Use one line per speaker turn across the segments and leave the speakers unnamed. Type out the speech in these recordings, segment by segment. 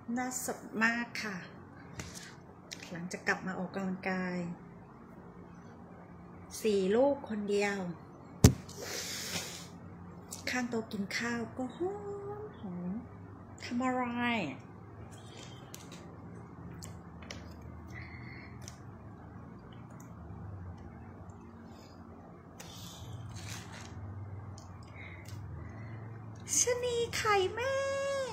หน้าสดมากค่ะหลังจากกลับมาออกกำลังกาย4 ลูกคนเดียวข้างโต๊ะกินข้าวก็หอมทำอะไรชะนีไข่แม่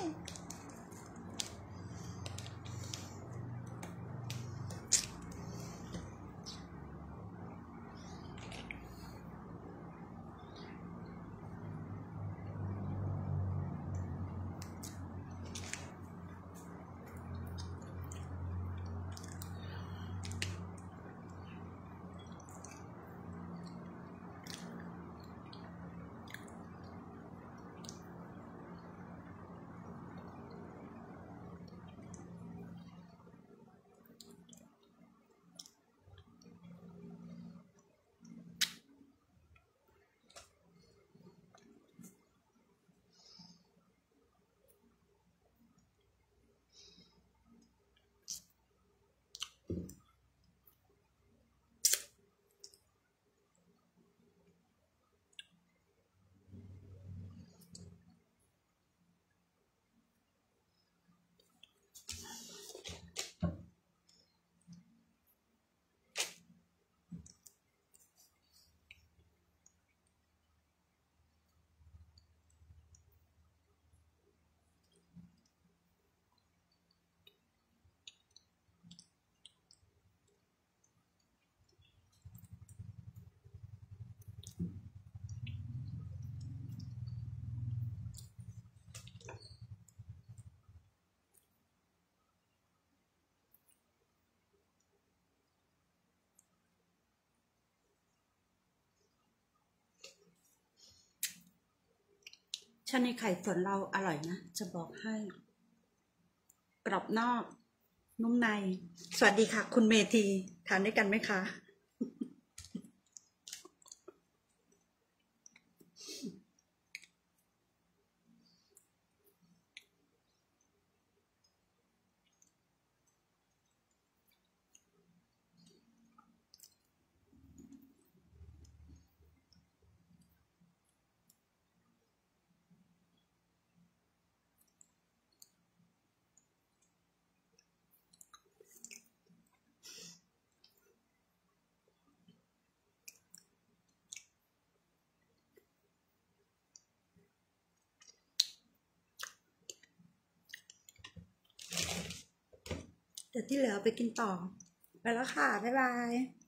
ชาในไข่ส่วนเราอร่อยนะจะบอกให้กรอบนอกนุ่มในสวัสดีค่ะคุณเมธีทานด้วยกันไหมคะเดี๋ยวที่เหลือไปกินต่อไปแล้วค่ะบ๊ายบาย